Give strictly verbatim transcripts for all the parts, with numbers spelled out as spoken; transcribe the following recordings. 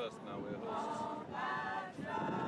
first now, we're hosts.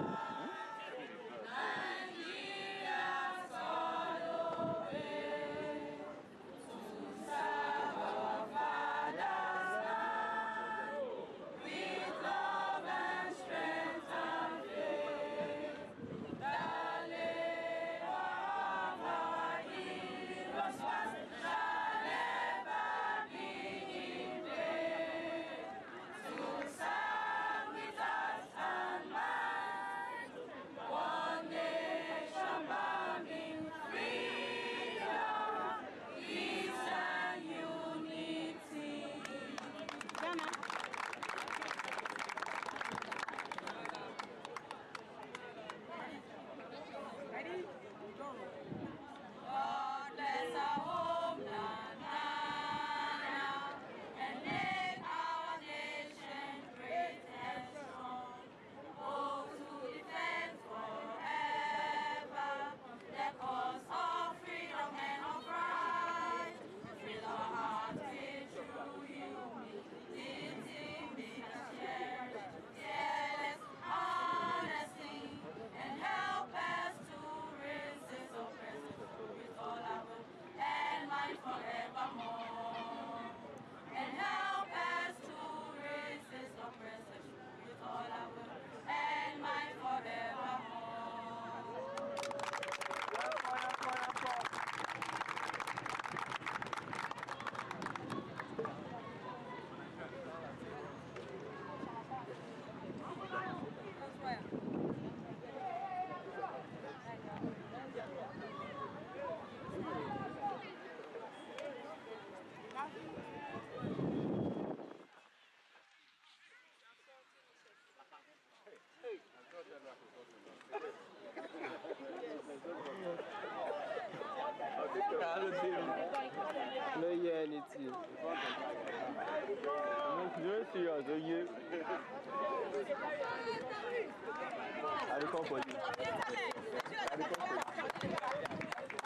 Forevermore, and help us to resist oppression with all our will and might forevermore. No, yeah, anything. I'm not serious, are you? I will come for you. I will come for you.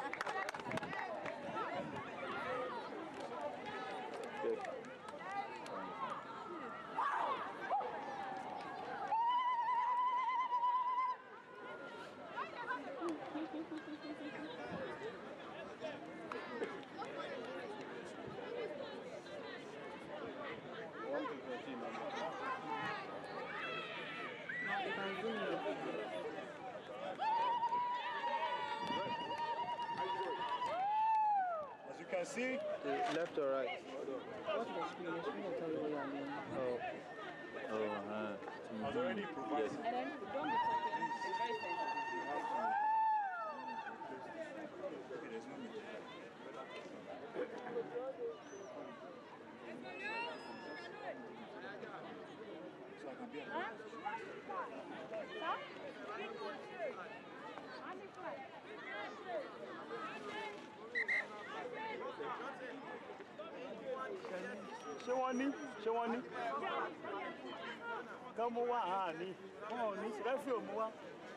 As you can see, left or right? What was the Oh, oh, uh, has already provided. And then don't be talking. It's very sensitive. Okay, there's no need. So I can be at ṣé wọ́n ní ṣé wọ́n ní kán mú wá àá ní wọ́n ò ní rẹ́fì ò mú wá.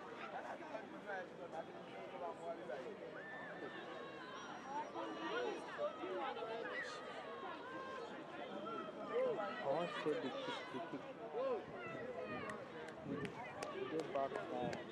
I want to show the kick, the kick. Go back now.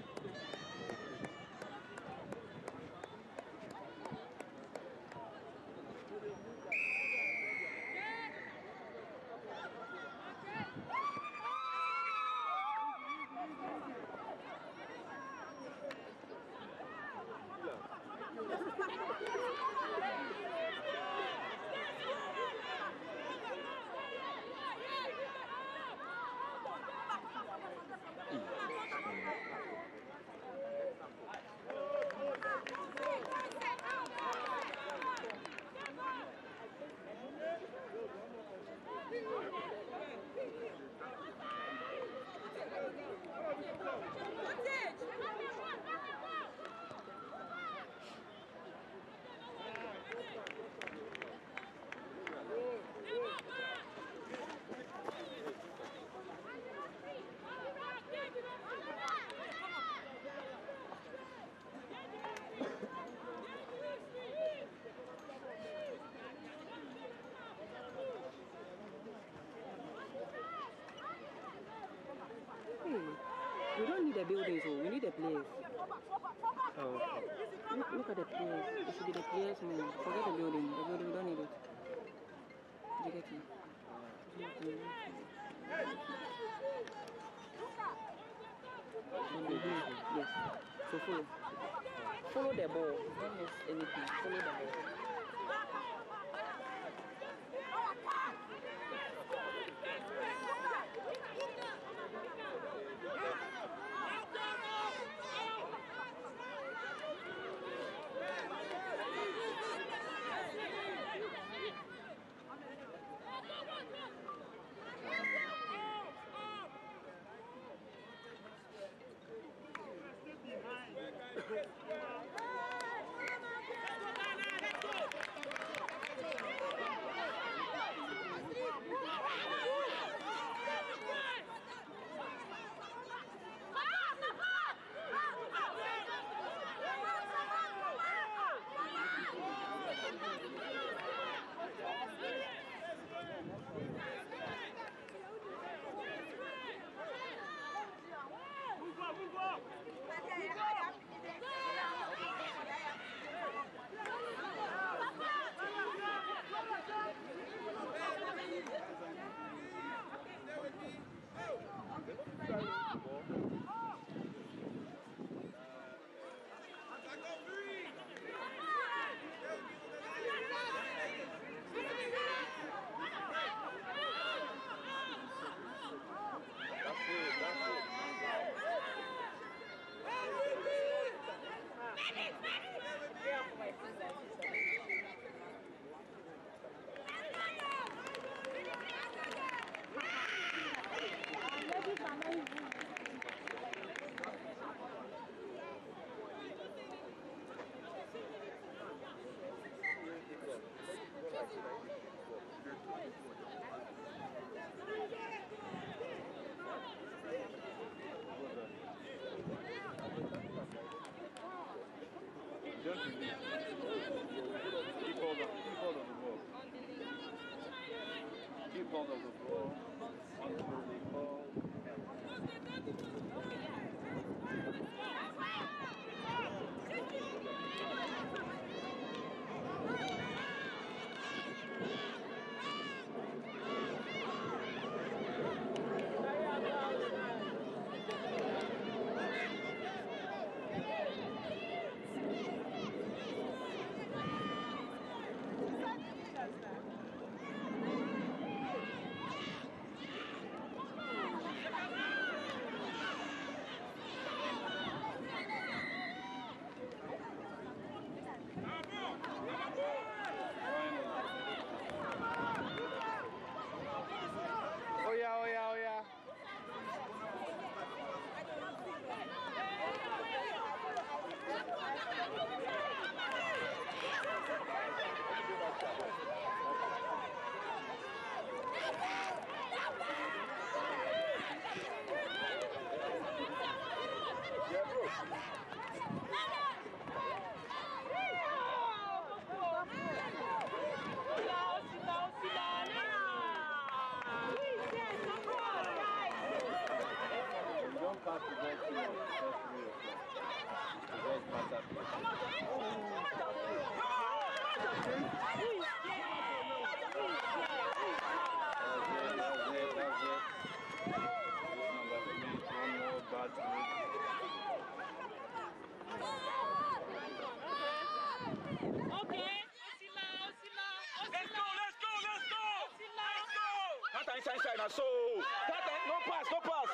the building, so we need the players. Oh, okay. Look, look at the players. It should be the players more. Forget the building. The building, we don't need it. Did you get it? Mm-hmm. Yes. So follow. Follow the ball. Don't miss anything. Follow the ball. Keep hold of the ball until they call. Oh yeah, oh yeah, oh yeah. Don't pass the ball to your first real. The ball pass up. That's it, that's it. Number three, one more bad Okay, Osima, Osima, Let's go, let's go, let's go! Let's go! That time sunshine, I saw. That time, no pass, no pass.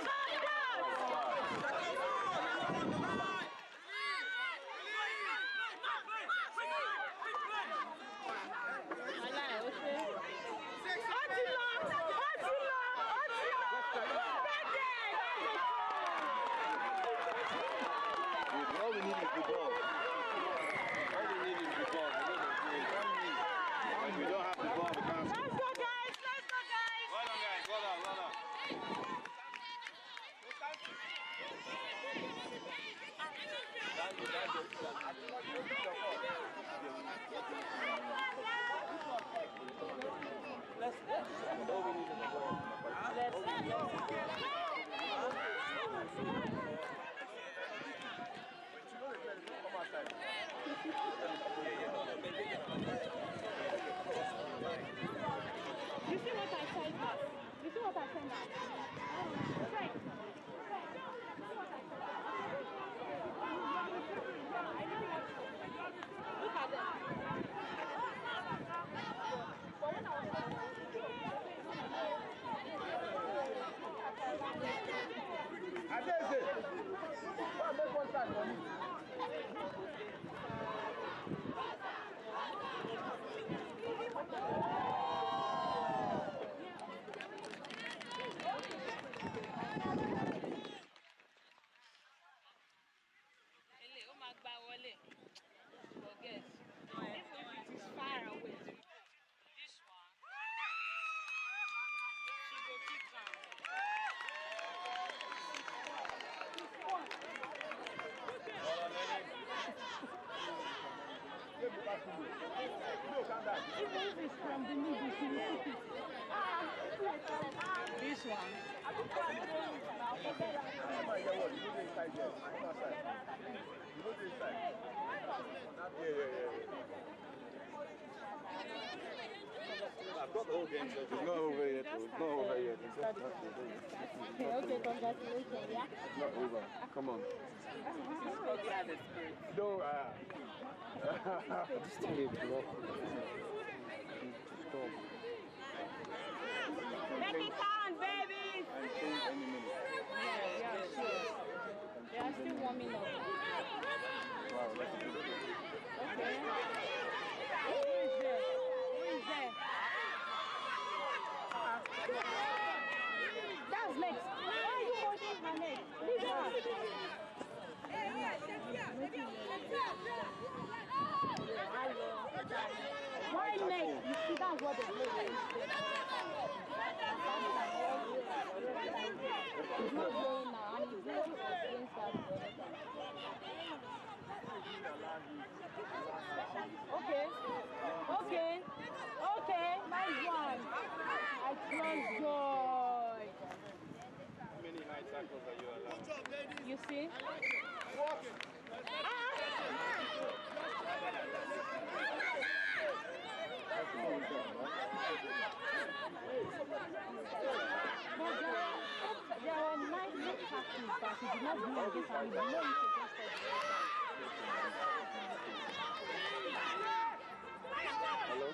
All we need is the ball. All we need is the ball. When we don't have the ball, we can't score. Let's go, guys! Let's go, guys! Well done, guys. Well done, well done. All we need is the ball. Let's go. Even if it's from the middle, she will pick it. This one. Yeah, yeah, yeah. I've got the whole game. It's not over yet. It's not over yet. It's not over Okay, okay, congratulations, yeah? It's not over. Come on. No, uh... Just take it, bro. Stop. Make it count, babies! I'm saying any minute. Yeah, yeah, sure. They are still warming up. Wow, let's do it. Okay. Who is there? Who is there? That's next. Why are you washing her neck? Leave her. Why neck? You see, that's what they do. It's not going now, and it's not against that. Okay, okay, okay, nice one. I trust joy. How many high tackles are you allowed? You see? But there are, there are nine net tackles that he did not do against and he did not use against Hello?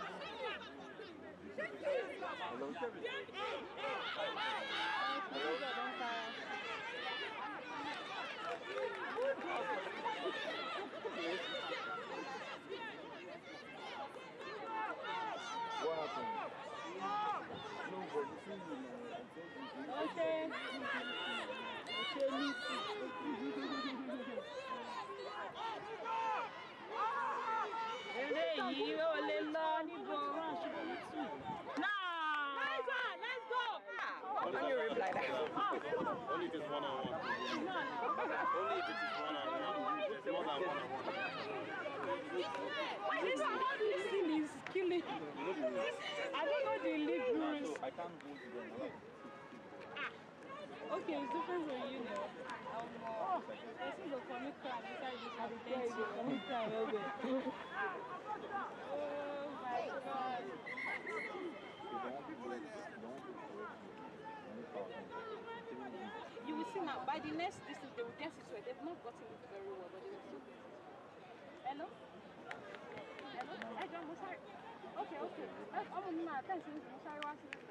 Hello? What happened? No, but you see, you know, Okay. Okay, me eléyìí ò lè lọ níbo. Nah. Nice one, let's go. How can you reply that? Only if it's one on one. Only if it's one on one. It's more than one on one. This, this thing is killing. I don't know the league rules. I can't go to them. Okay, it's different when you know. Um, oh, I see the comic crime inside this one. Thank you. Comic crime, okay. Oh my God. You will see now, by the next distance, they will get it right. They've not gotten it very well, but they will still get it. Hello? Hello? Hey, John, I'm sorry. Okay, okay. I'm on my attention. I'm sorry, what's it?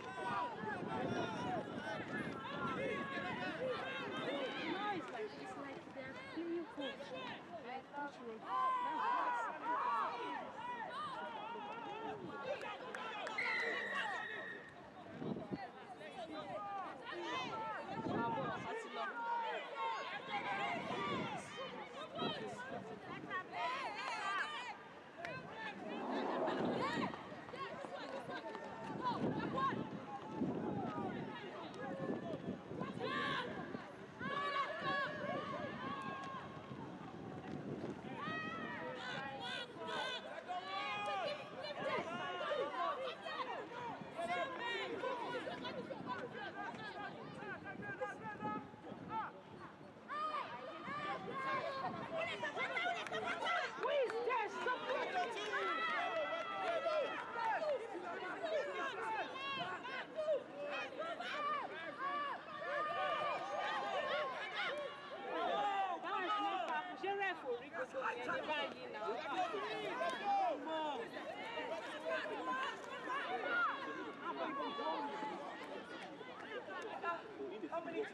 No, it's like, it's like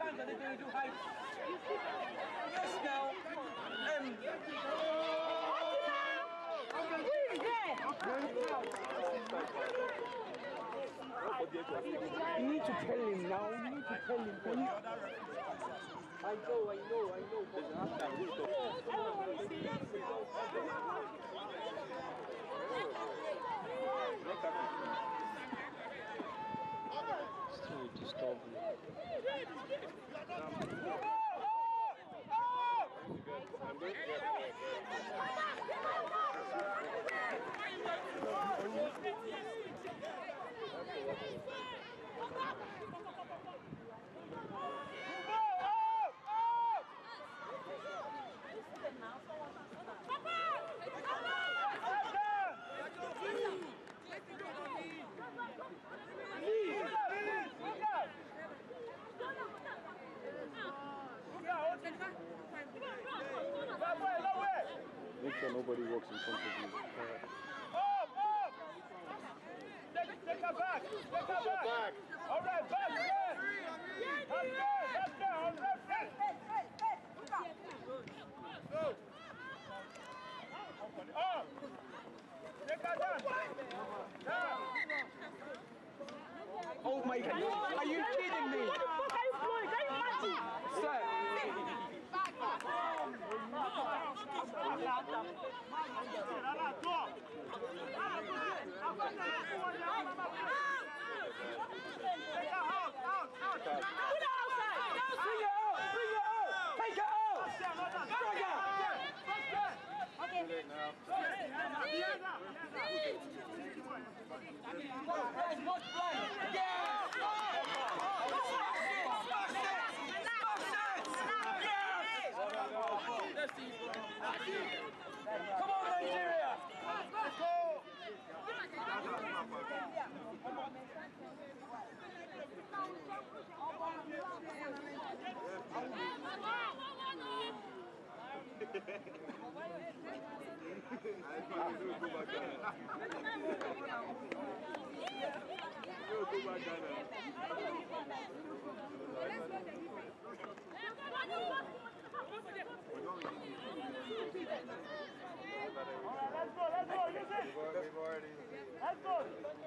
hands and then do height. Yes, now. Um, You need to tell him now. You need to tell him. Can you? I know, I know, I know. Still disturbing. Make sure nobody walks in front of you. Uh, Take, take her back! Take her back! back. All right, back again! That's good! That's good! All right, hey, hey, hey, hey! Go! Up! Take her down! Down! oh my God! Are you kidding me? What the fuck are you doing? Can you imagine? Sir! come on, Nigeria! Let's go! Let's go, let's go, use it! Let's go!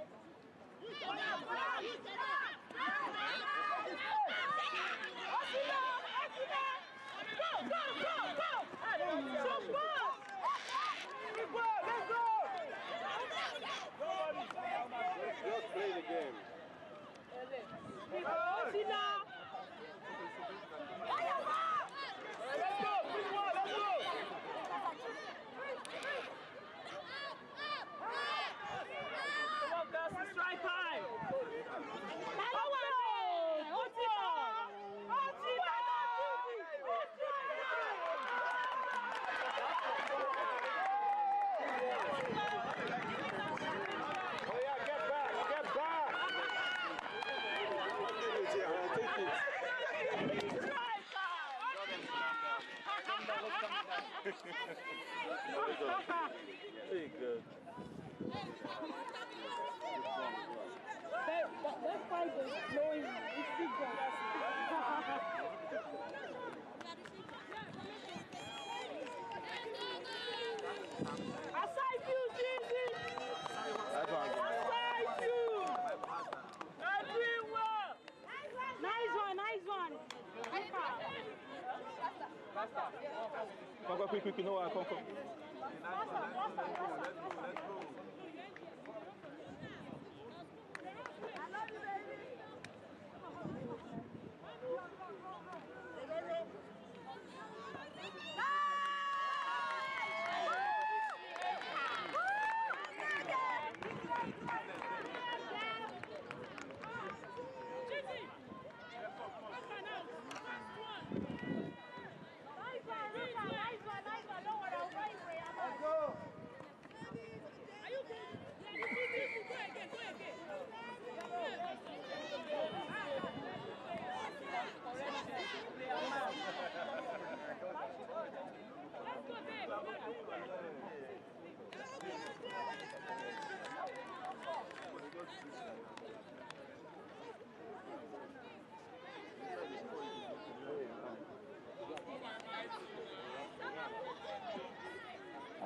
Go, go, go, go! So far! Let's go! Just play the game. Let's go! Big one, let's go! Come on, guys, it's strike time! Oh yeah, get back, get back! Very good. That, that, that fight is blowing. It's secret. Aside you, Zizi! Aside you! Everyone! Nice one, nice one. Come, come, quick, quick, you know what? Come, come. Nice one, nice one, nice one. Don't worry, I'll wait for you.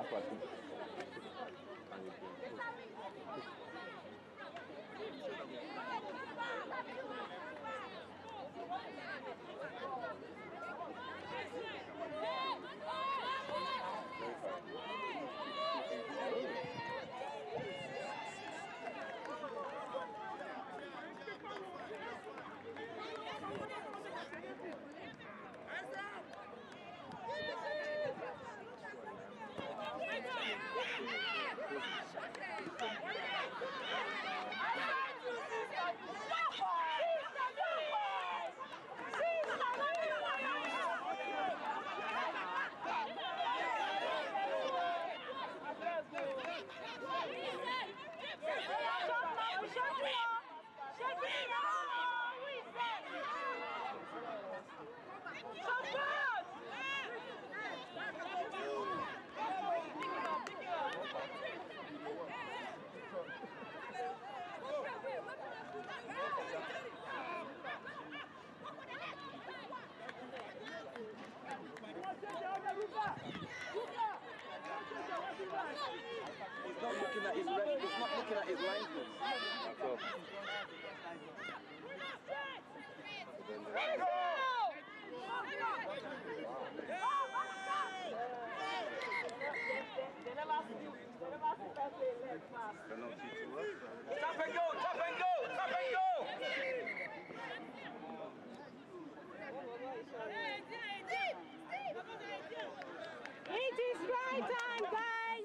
He's not looking at his ref, he's not looking at his linesman. So. Tap and go, tap and go, tap and go! It is right time, guys!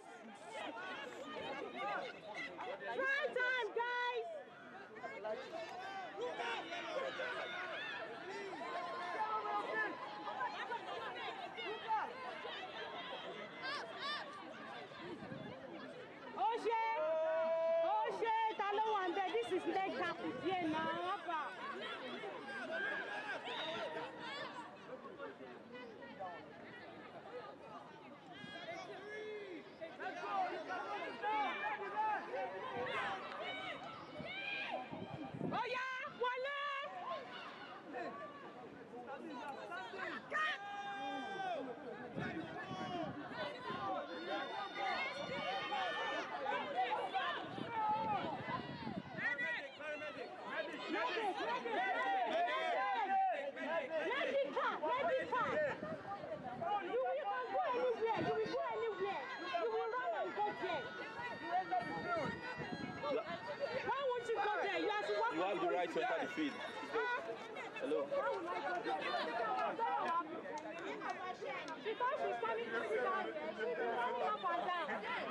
Right time, guys! Oshe! Oshe! Talo Wande, this is leg tap. Yeah, now, Papa. Oh yeah, Wale! Why won't you go there? You have to walk. You have the right to enter the field. Hello. Because she's coming to sit down there, she's been running up and down.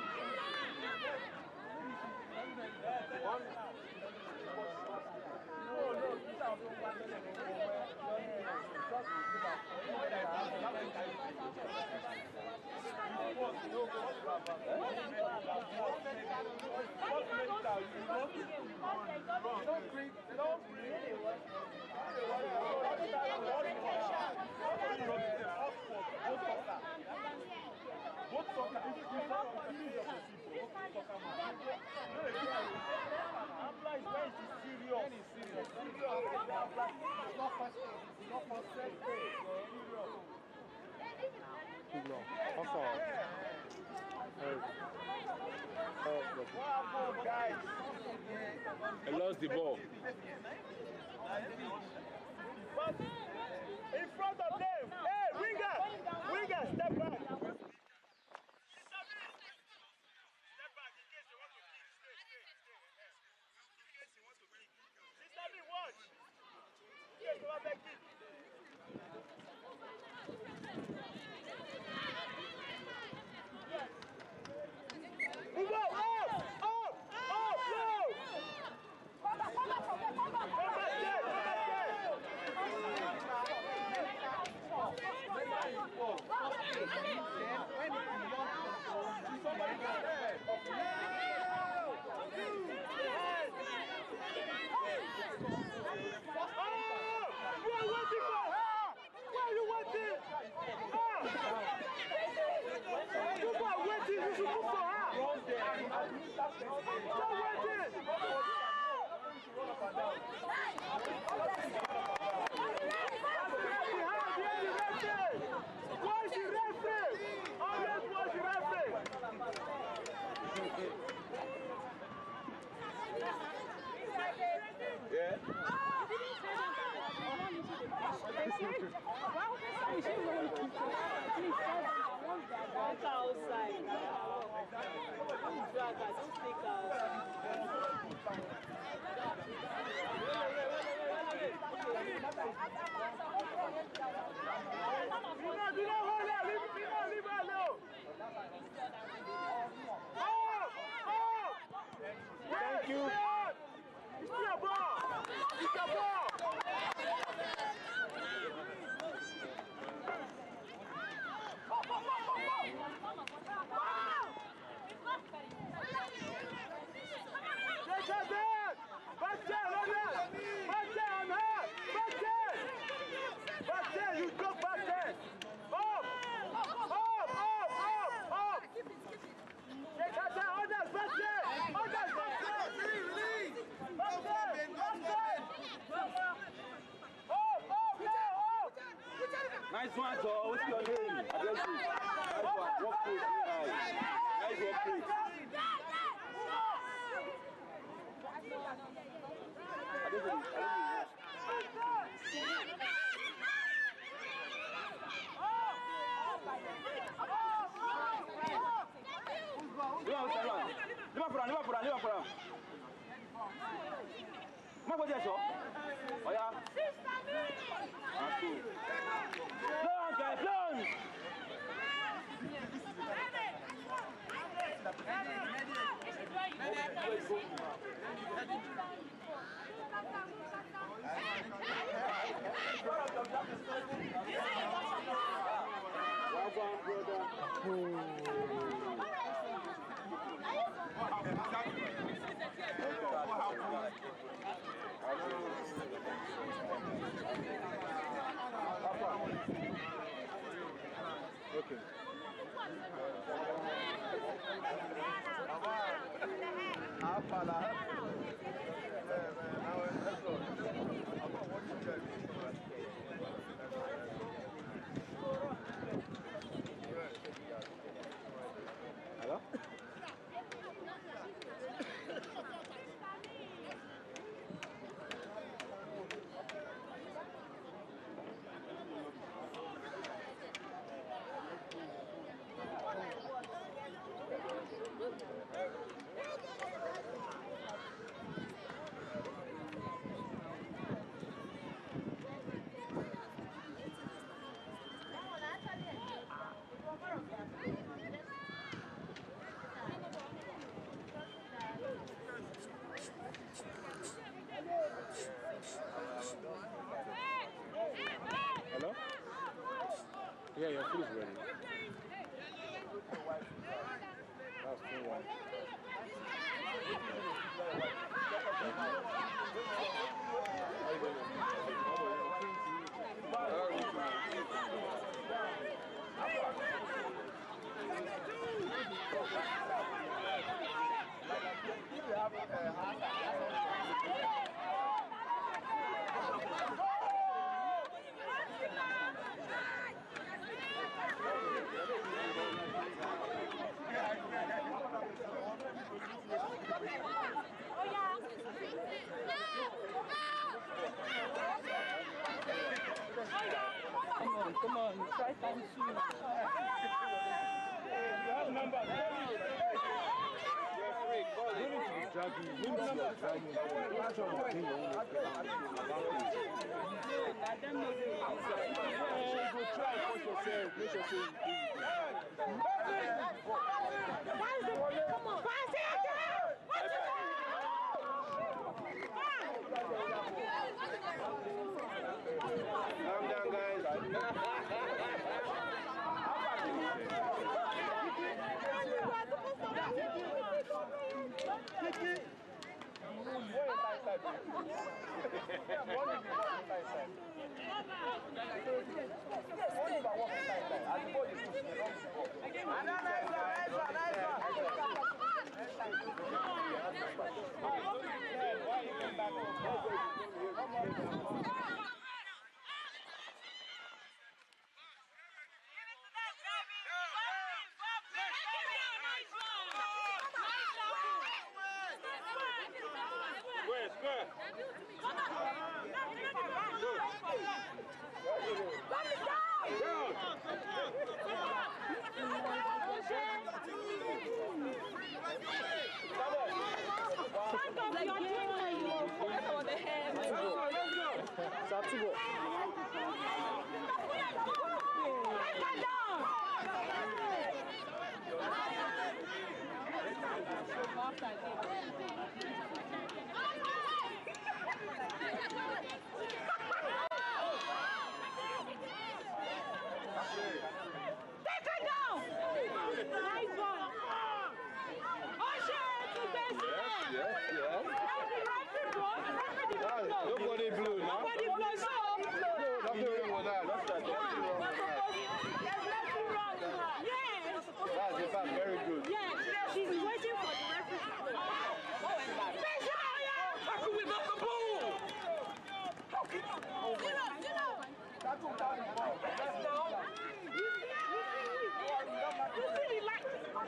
Don't breathe, don't breathe. Both soccer, if you have a series of people, both soccer man. Abla is when it's serious. When it's serious. Serious. Abla is not first aid. It's not first aid. Serious. No. How far? What happened, guys? I lost the ball. But in front of them. Hey, winger! Winger, step back. Step back in case you want to kick. Stay, stay, stay. In case you want to kick. Sister me, watch. In case you want to kick. Move on, up! Up! Up! Go! Come back, come back, come back, come back! Come back there! Come back there! we should run. Please tell them that once they are done outside, don't drag her, don't take her outside. Do not hold her, leave her, leave her alone. Thank you. It's your ball. It's your ball. Take her back. Back there, Logan. Back there on her. Back there. Back there, you go back there. Up. Up, up, up, up. Take her down. Others back there. Others back there. Back there. Back there. Up, up, now, up. Nice one, so what's your name? I bless you. Nice one. Walk through. Nice. Nice walk through. Lima pura, lima pura, lima pura. Má kò jẹ́ sọ. Ọ̀ya. Long guys, long. Okay. Hello? Hello? Yeah, your food is ready. That's two one. Come on, come on, try time soon. You have numbers. Calm down, guys. Wait. square. Nobody blew, no? Nobody blew, so. Nothing wrong with that. That's that. Yes. That's in fact very good. Yes. She's waiting for the referee to go. How can we not the ball? Zero, zero. That's what that is for. Let's go. You see the light.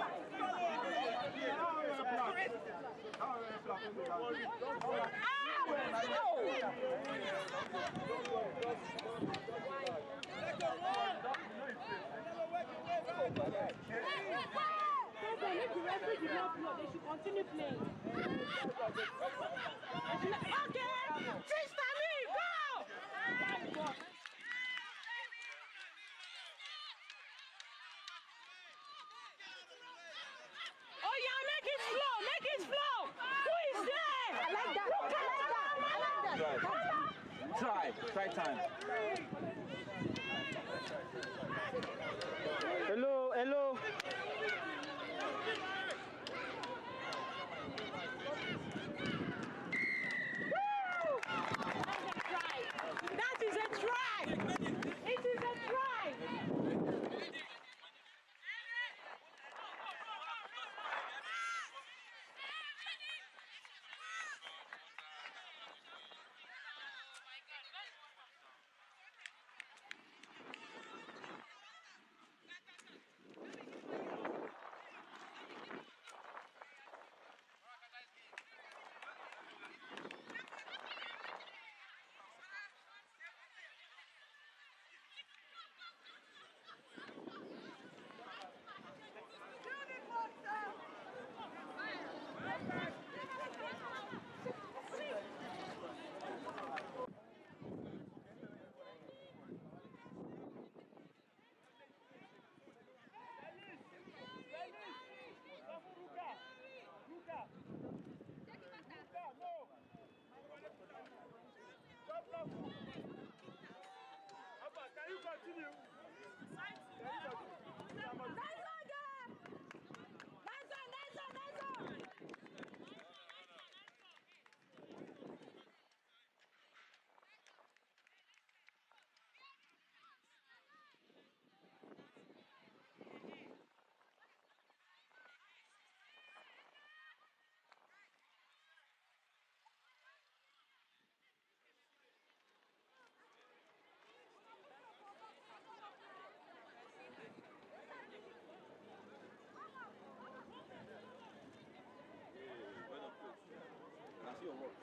If the referee did not blow, they should continue playing. Okay, sister me, go! Oh yeah, make it flow, make it flow. Who is there? I like that. Look, I like that. I like that. Try, try time. Hello, hello. That is a try. It is a try. Can you continue? I see your work.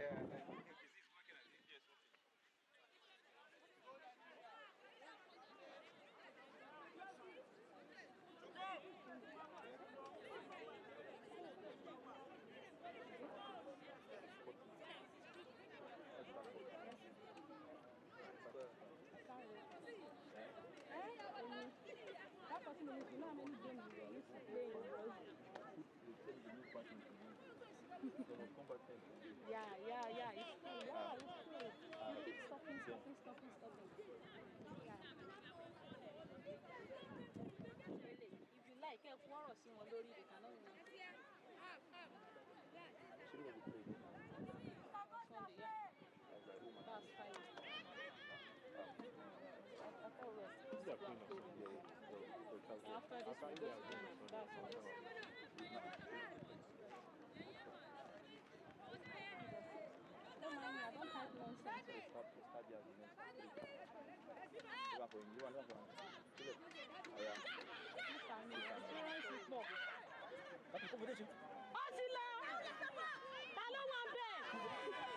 Yeah, yeah, yeah, it's true. Yeah, it's true. You keep stopping, stopping, stopping, stopping. Yeah. If you like, if one or see one lorry, they cannot win. That's fine. After rest, after this, we go to Ghana. That's all. Don't mind me, I don't type nonsense. Ọtí lọ! Ta ló wà ń bẹ̀?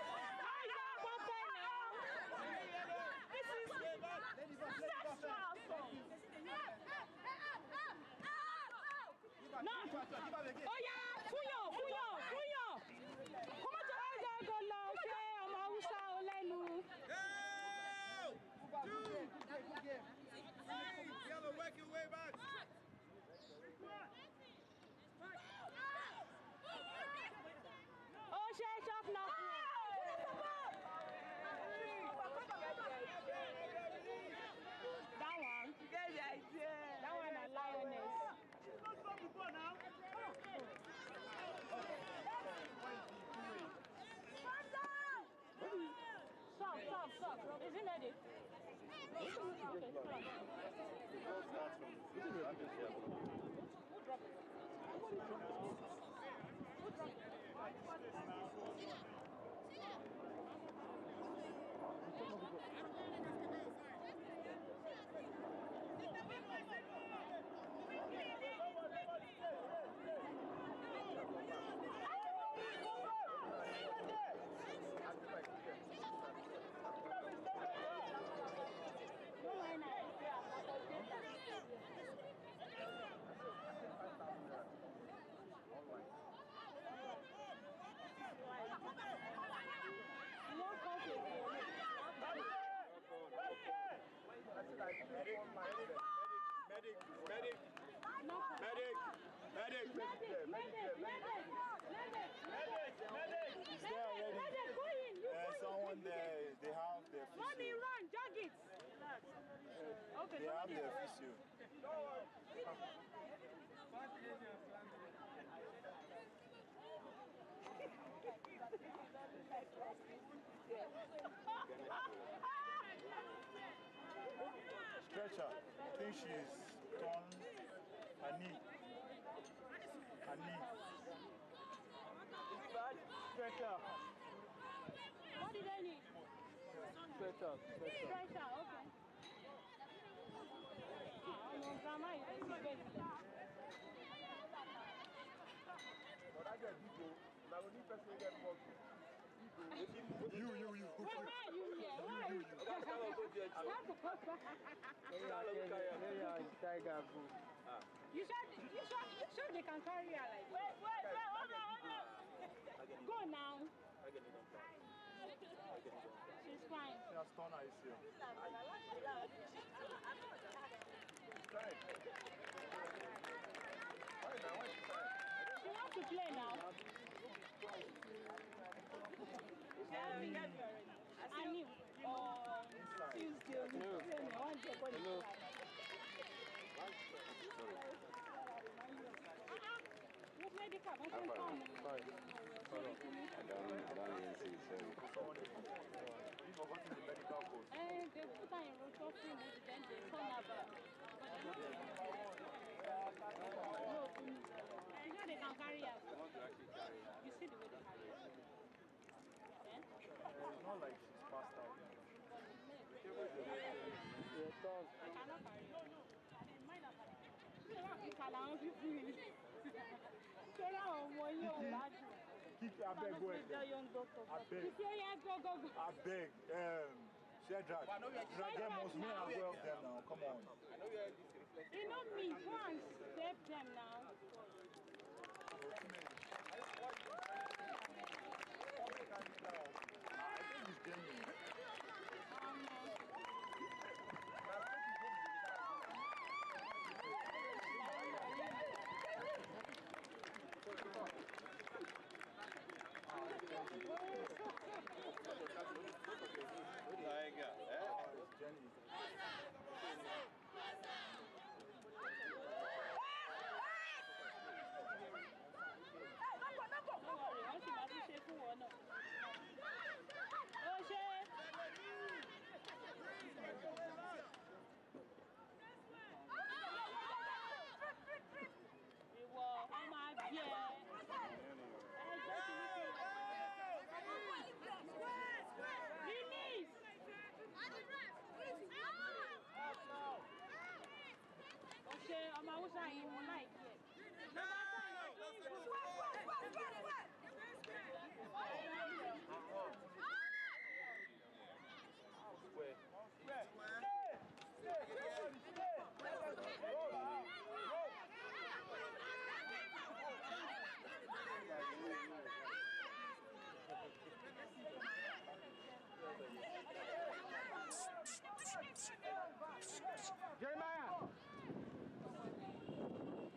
Medic, medic, medic, medic, medic, medic, medic, medic, medic. Is there already? There's someone there. They have their physio. Mommy, run, jog it. Okay, They have their physio. Stretcher. I think she's torn her knee. Her knee. Stretcher. What did I need? Stretcher, stretcher. Stretcher, okay. Oh, no, grandma is a baby. But I get people. Now, when you person get more. You, you, you. Why are you here? Why are you here? Tiger go. You sure, you sure, you sure they can carry her like this? Wait, wait, wait, hold on, hold on. Go now. She's fine. She has torn her A C L. She wants to play now. I knew. Oh, Tuesday. Hello. Hello. What's medical? What's I'm in fine. Fine. Follow. I don't, I don't even see it. Someone is forgotten the medical code. And they put her in rotation, then they turn her back. You know they can carry her. You see the way they carry her. Then? It's not like she's passed out. Your tongue. I cannot carry her. Mind her. You cannot be free. Carry her on one year old. Kick, I beg, go ahead. I beg. I beg. Um, Shedrack. Dragon must win as well of them now. Come on. You know me, go and save them now. I think it's genuine. Um, Tiger, eh? It's genuine. I'm always like, you won't like it. No, Jeremiah!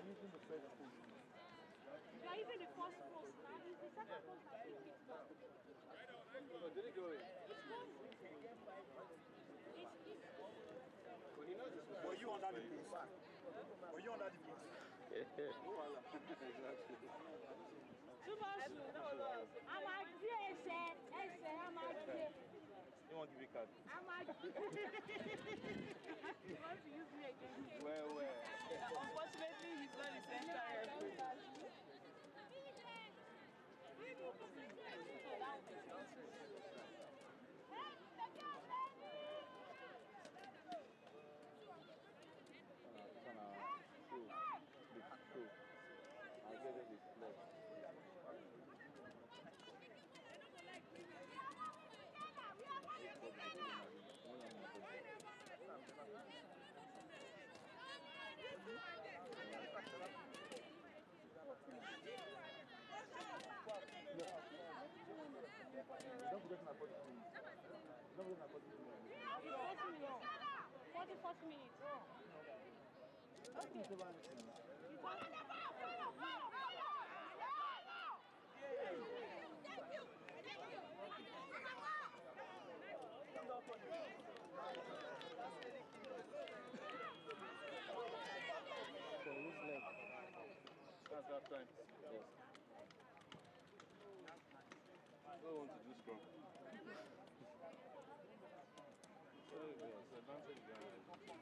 using the first post. You are using the first post now. It's the second post that we picked up. Oh, did it go in? It's going. It's, it's, Well, he knows this one. Were you under the post? Were you under the post? Exactly. Subaru. I'm a G S A. I'm a G. You want to give me a card? I'm a G. You want to use me again? Where, where? Unfortunately, he's not the center referee. I'll get it with left. Don't forget my body. Don't forget my body. forty-four minutes. Okay. So who's left? That's that time. Yes. I don't want to do scrum. Oh, yes, advantage behind.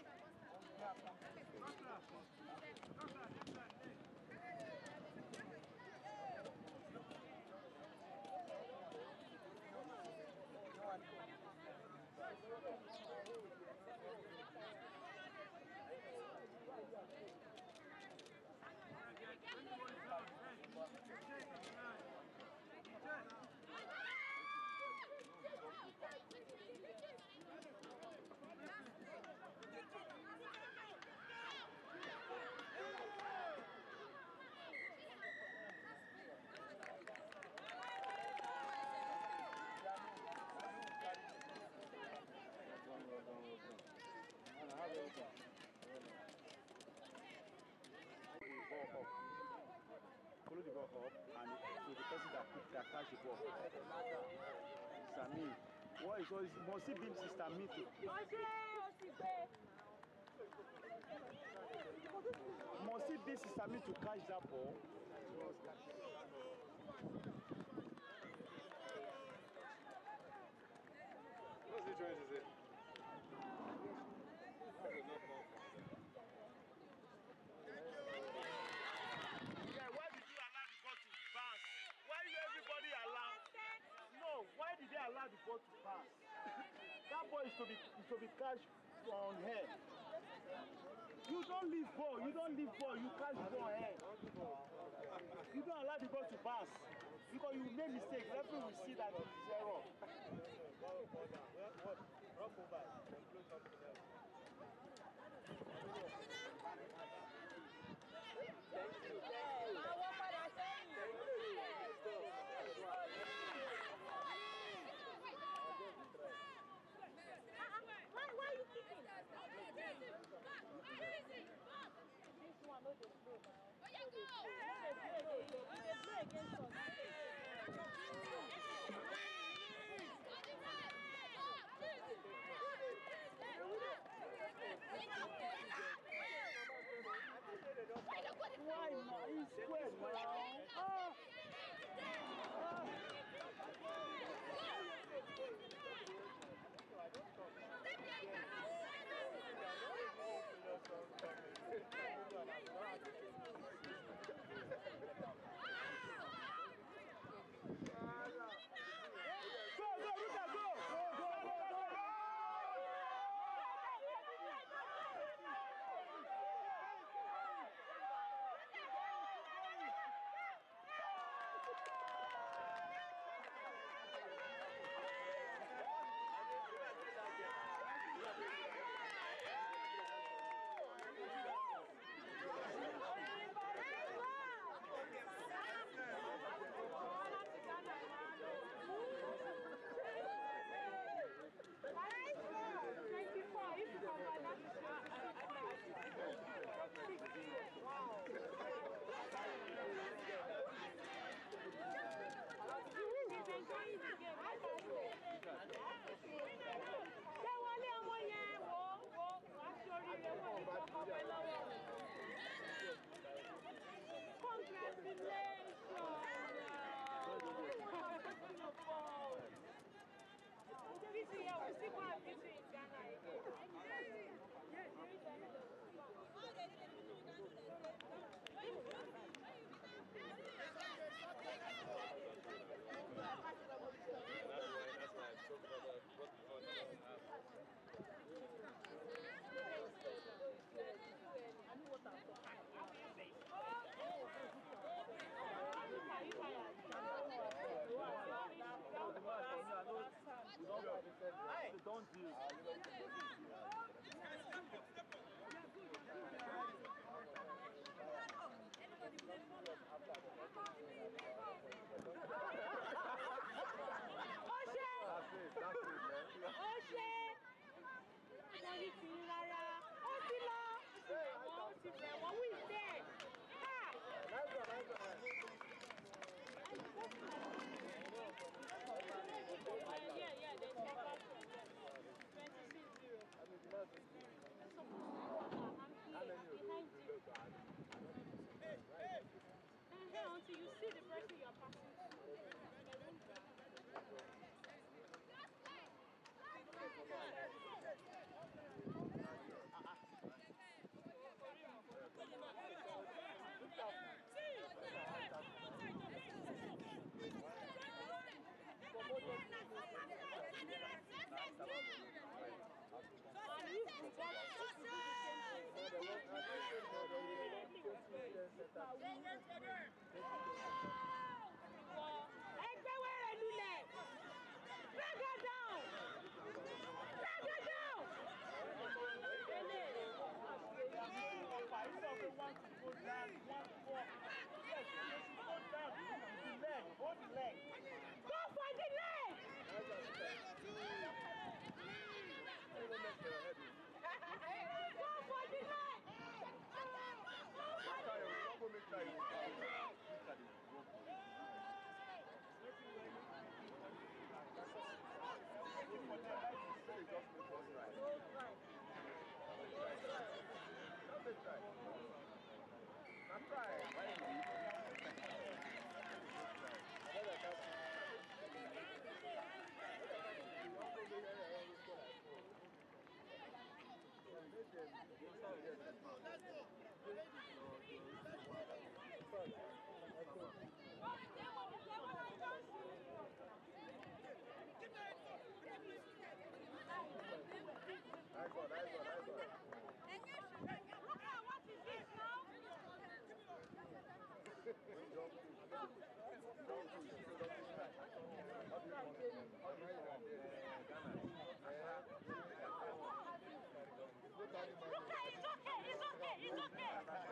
Follow the ball up and to the person that put that catch the ball. Sami, what is always must it be Sister Me too? Must it be Sister Me to catch that ball? What's the choice, is it? Yeah, why did you allow the ball to pass? Why did everybody allow? No, why did they allow the ball to pass? That ball is to be is to be catched on head. You don't leave ball. You don't leave ball. You catch the ball on head. You don't allow the ball to pass because you make mistake. Referee will see that it is error. Why, why are you kicking? This one, no, they play now. They play against us. Nice one, nice one, nice one. What is this now? It's okay, it's okay, it's okay.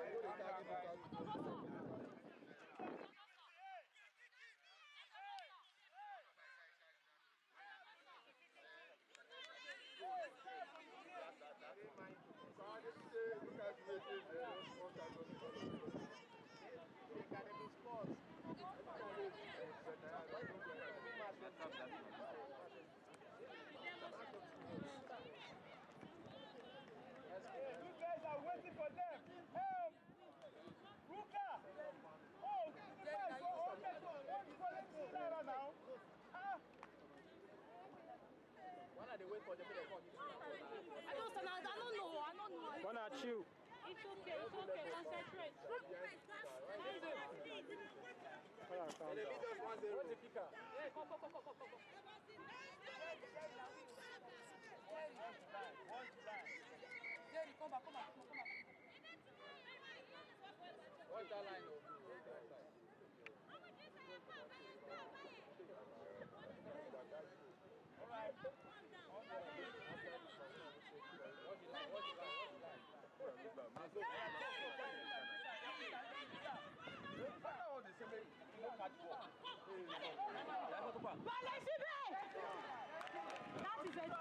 You guys are waiting for them. Help! Ruka! Oh, this is nice. Oh, okay, so let's go, let's see Sarah now. Ah! When are they wait for the middle? I don't know, I don't know, I don't know. When are you? It's okay, it's okay, concentrate. What's the kicker? Hey, go, go, go, go, go, go. Jerry, come back, come back, come back. What's that line? All right. That is it.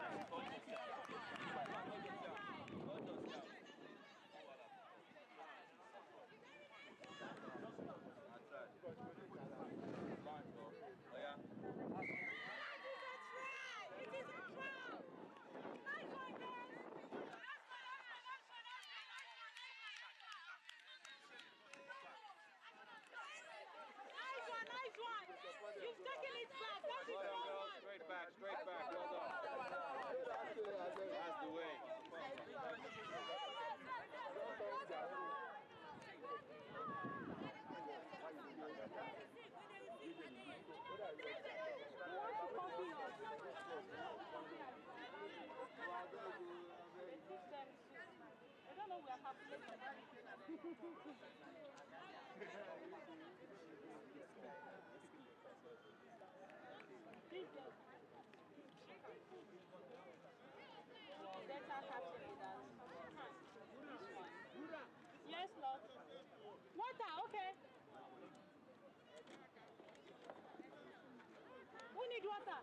It is a trial. Nice one, guys. Nice one, nice one. You've taken it back. That is Well done, one. girls. Straight back, straight back. Well done. That's the way. I don't know, we are calculating. That's our captain with us. Yes, Lord. Water, okay. We need water.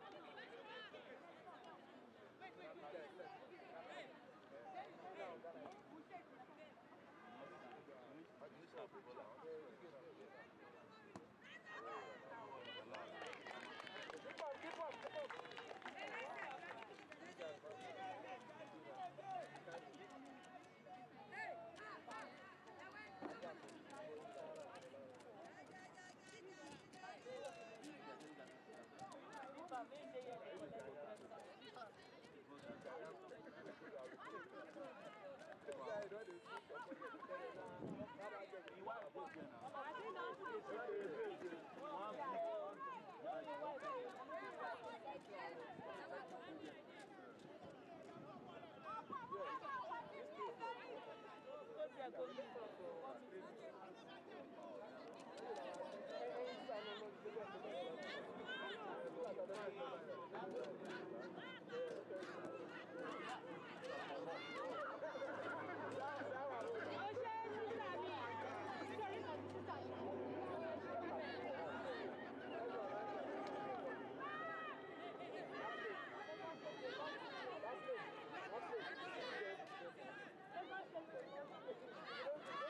That's it.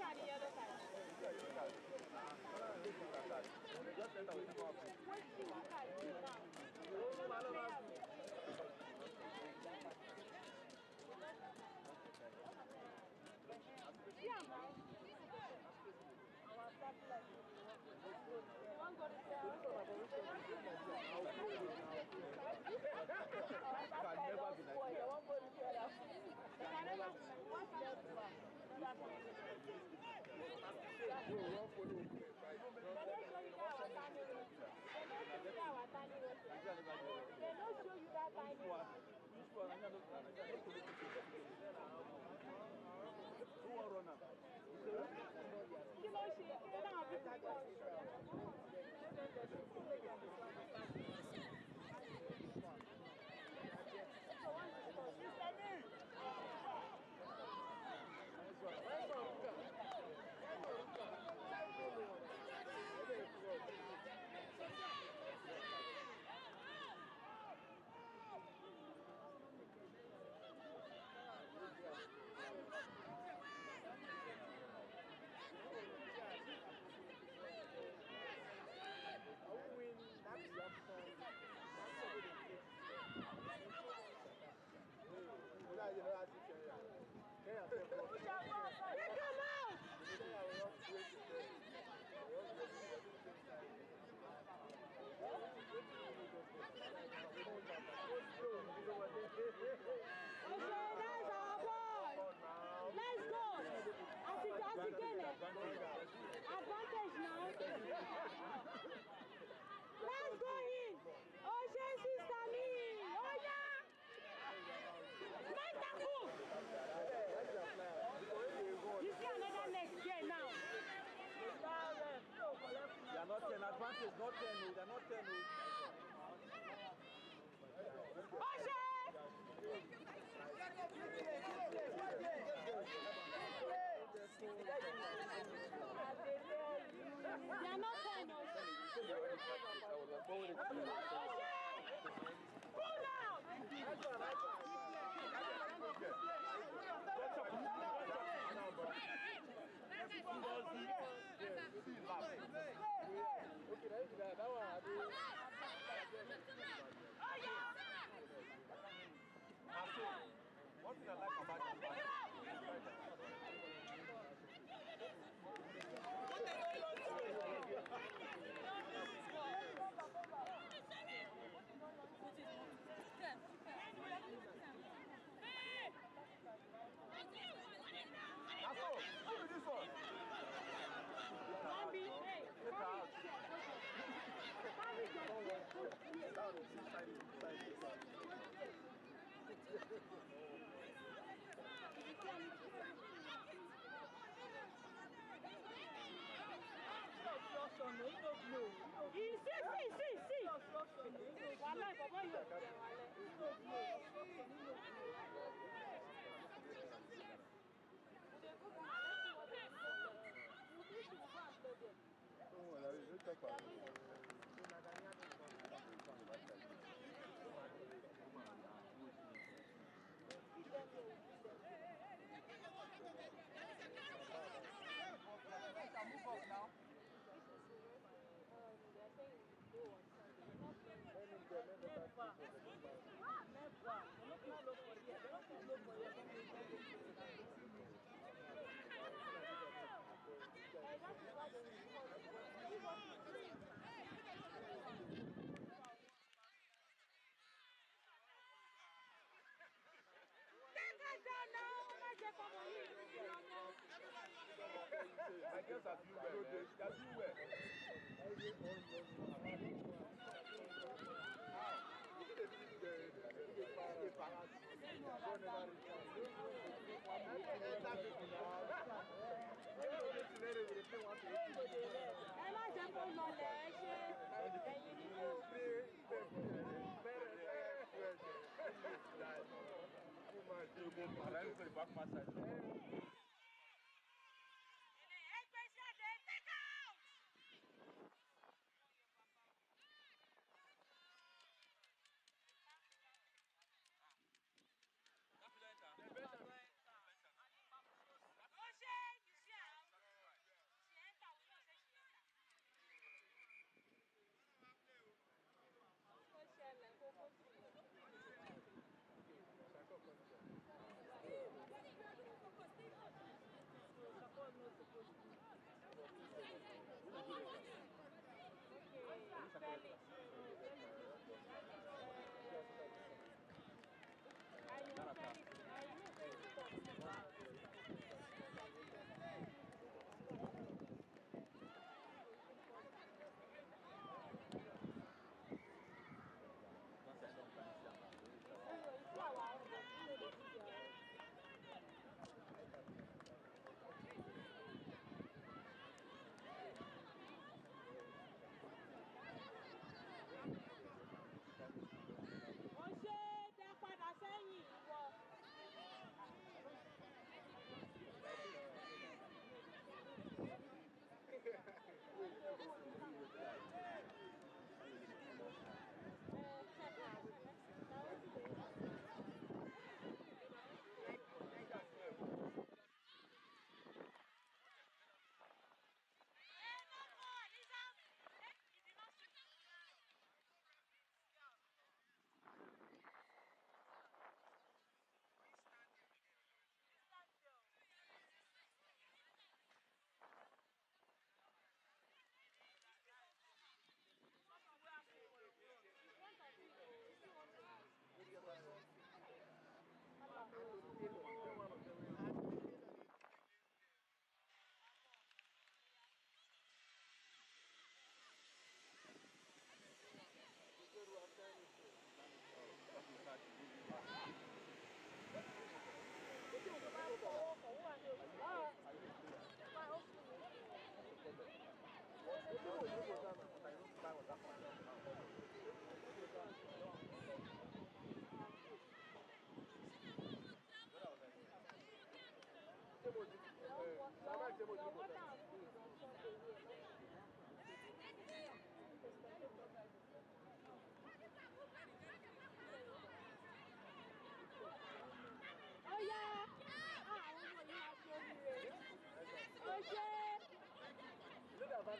carry yellow card. What do you card now? Yeah, man. Our satellite. You want to go to the can never be like that. Can never be like that. They don't show you that tiny one. Who will run up? You know, she don't have advantage now. Let's go in. Ocean sister me. Oh yeah. Make that move. You see another next game now. They are not ten. Advantage, not ten. They are not ten. Ocean. They are not ten. Pull out! What do you like about Aso, give me this one. Bobby, hey, see, see, see, see. Wallah, Baba, you move up now. I guess I do well. I do well.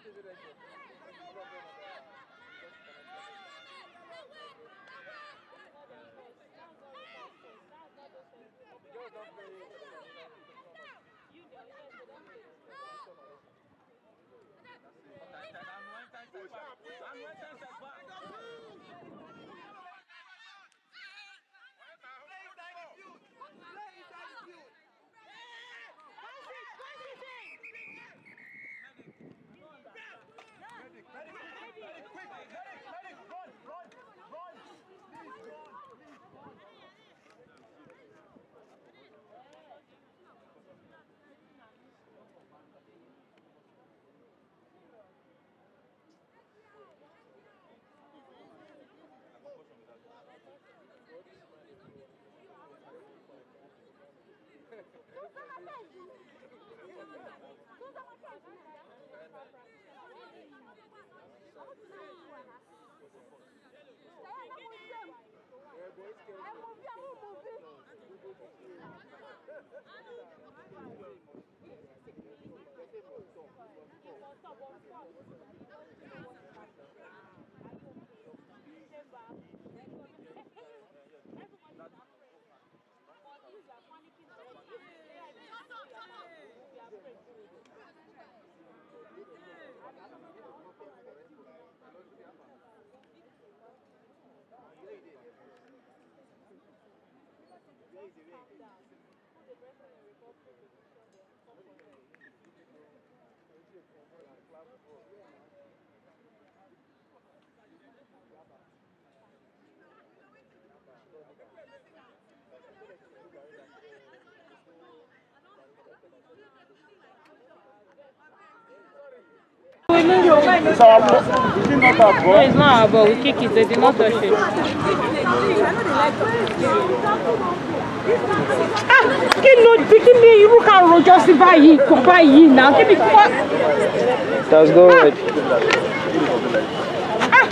It's our ball. Is it not our ball? No, it's not our ball. We kick it. They did not touch it. Ah, kí ló dé kí ni irú kan rojọ́ sí báyìí kan báyìí náà kí ni kọ́. Let's go red. Ah.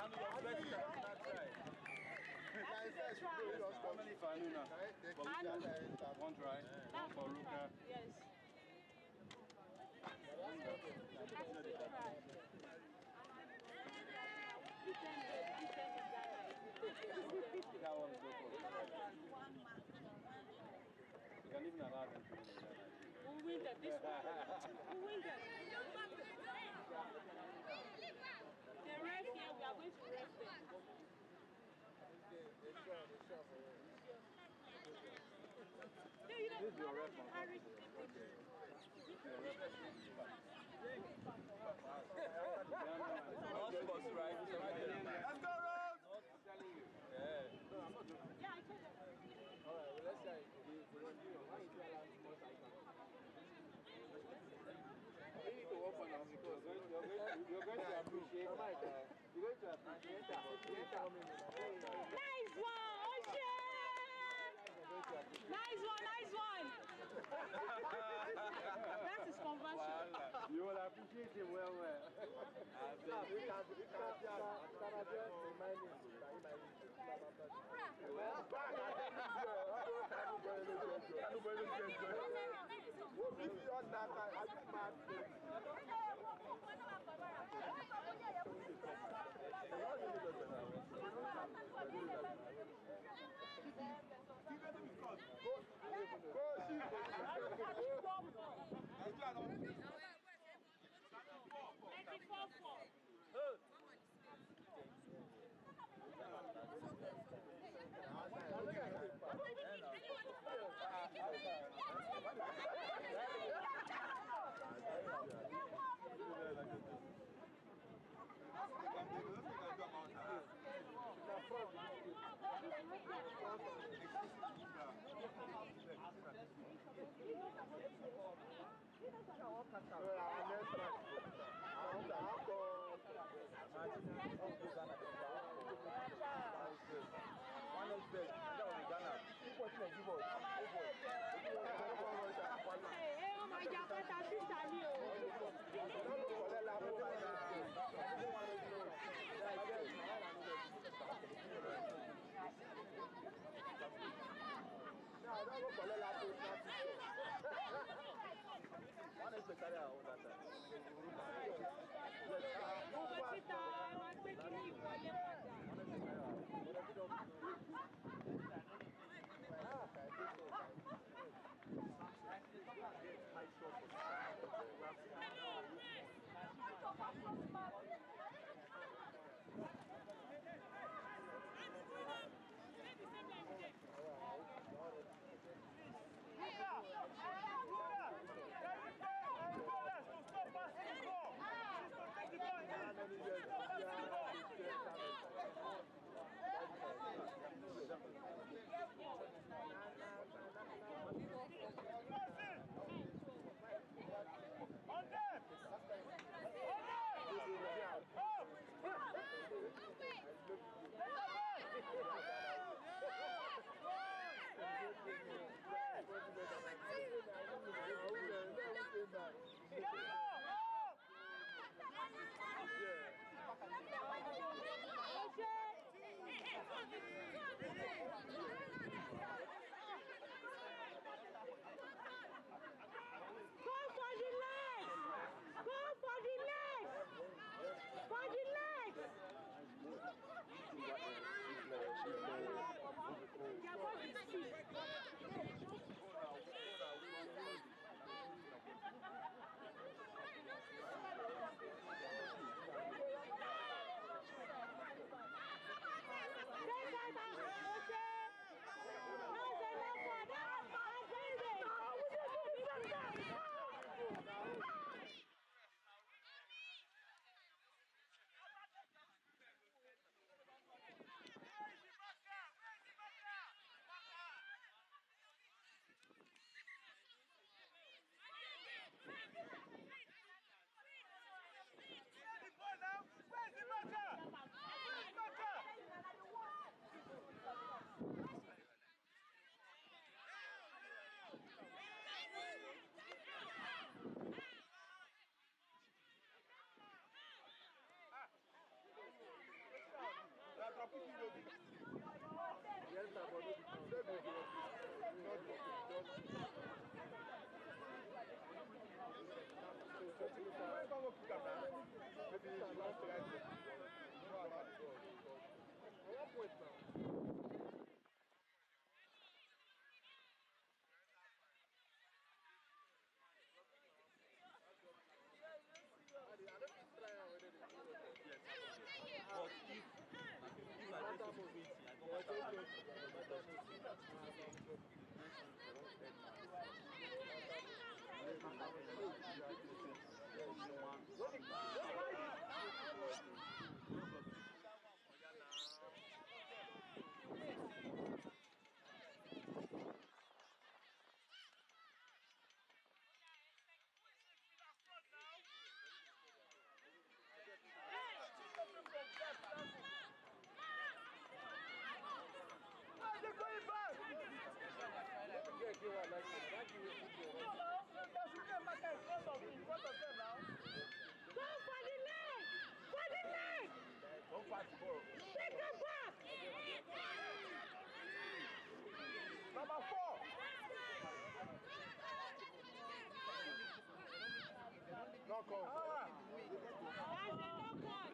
How many for Anuna? One try. One for Luca. Yes. That one is okay. You can even allow them to win that. We'll win them this one. We'll win them. The ref here, we are going to ref them. No, you don't have to carry the people. Let's go, Rose! Yeah. Yeah, I told them. All right, well, let's say we want to We need to work on us because you're going to, you're going to appreciate uh, you're going to appreciate that. Nice one, Ocean! Nice one, nice one! That is conversion. You will appreciate it well, well. ninety-four four. Hey, oh my God, that's sister Leo. Yeah. come. That's a knock on.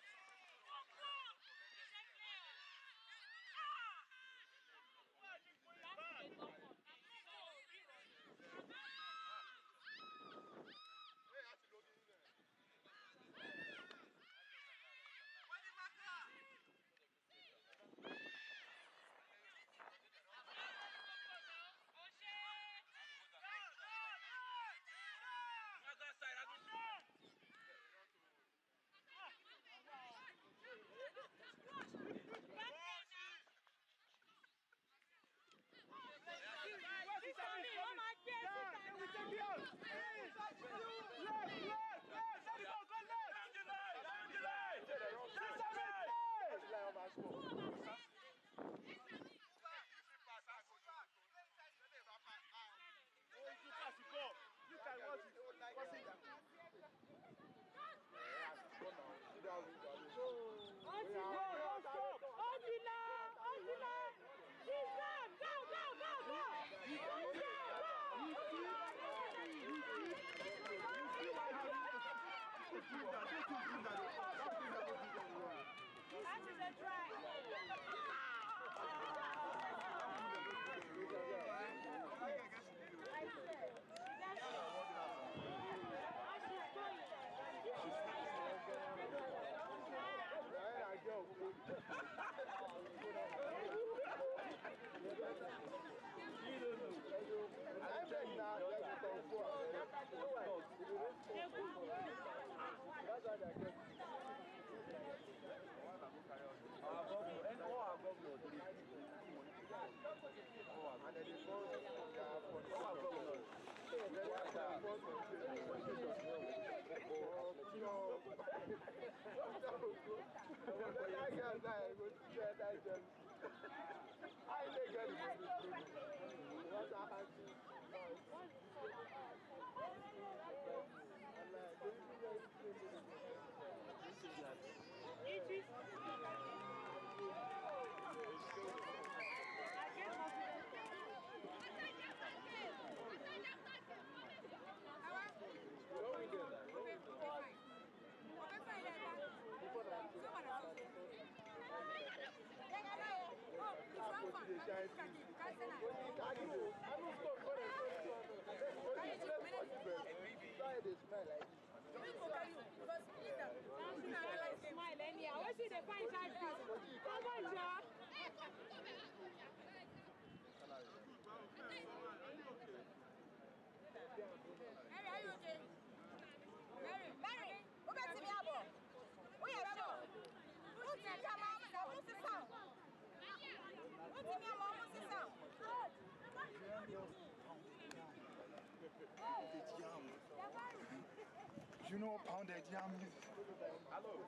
You know pounded yam is. Hello.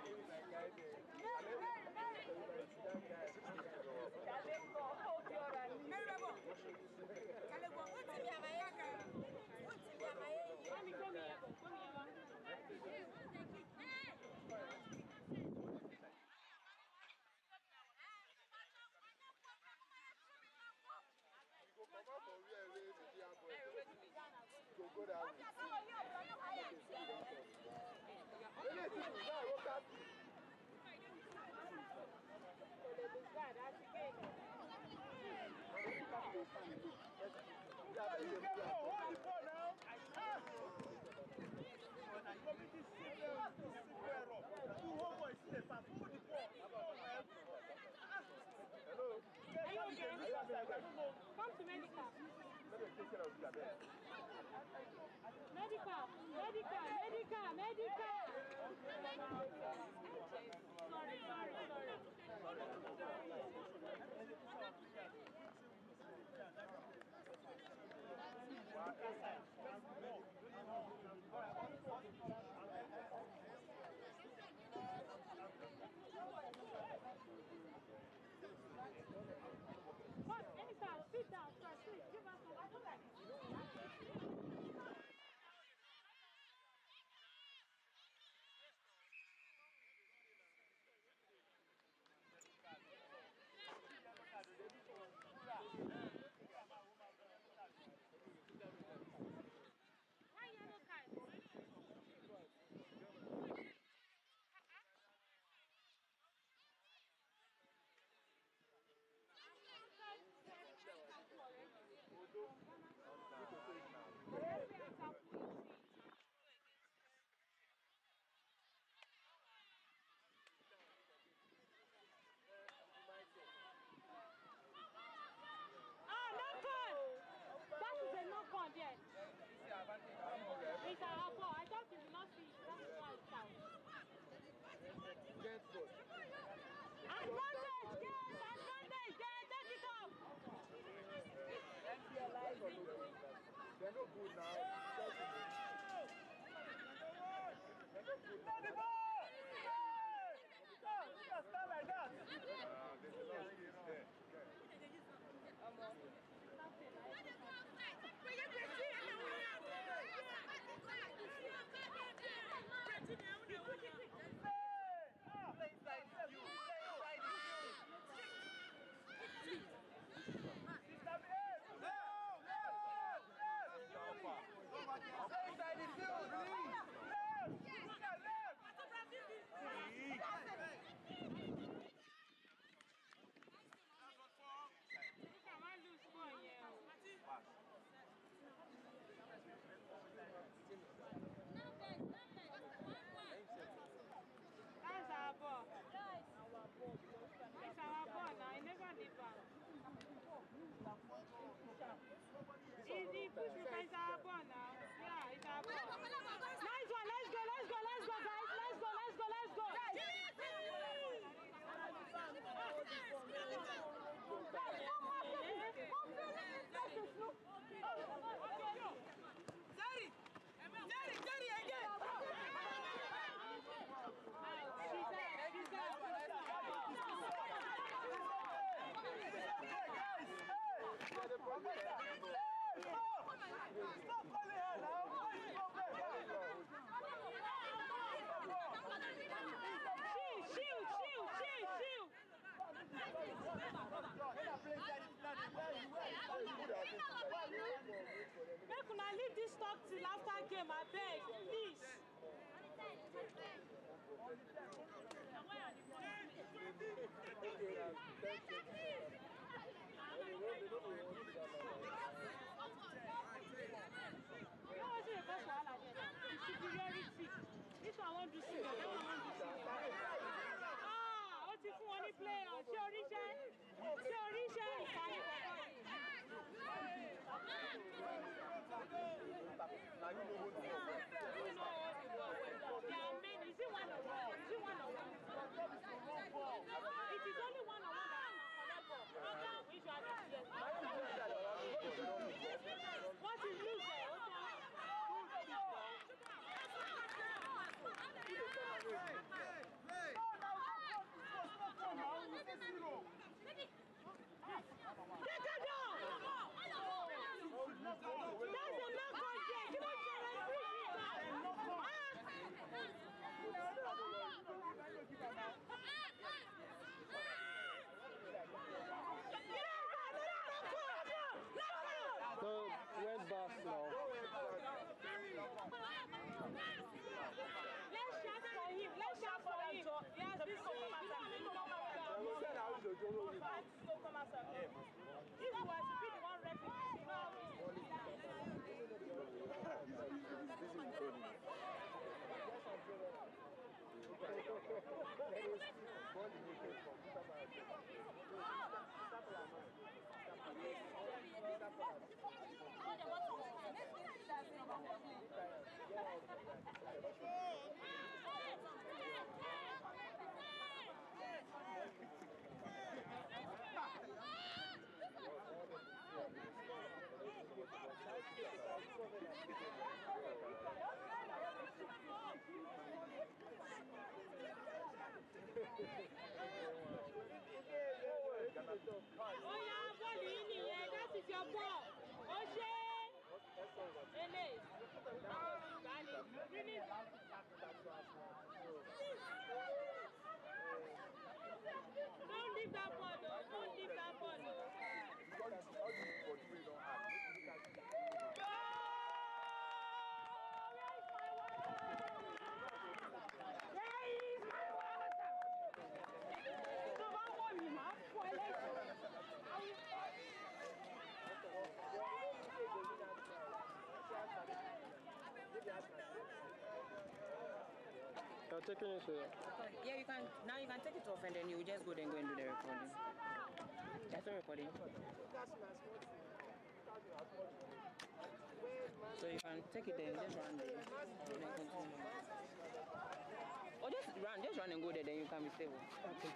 Come to medical. Medical, medical, medical, medical. Sorry, sorry, sorry. What? Anytime, sit down, sir. Please give us some. calling her now. What is your problem? Shield, shield, shield, shield, shield. Make una leave this talk till after game, I beg, please. No, what's the first one? Superiority. This one I want to see. That one I want to see. Ah, what's if one player? Ṣé oríṣẹ́? Ṣé oríṣẹ́? Ìkànnì kọ̀ọ̀kan yìí. There are many. Is it one on one? Is it one on one? It is only one on one that we should have yes. What is loose? Take it down! That's a knock on there. Give us your So, red bus now. Let's shout for him. Let's shout for him. Yes, this is if you were to be the one referee, you know oh yeah, ball in here. That is your ball. Oshe. Ele. Don't leave that ball, though. Don't leave that ball, though. You're taking it to Yeah, you can. Now you can take it off and then you just go then go and do the recording. That's not recording. So you can take it there, just run there, and then continue. Or just run, just run and go there, then you can be stable. Okay.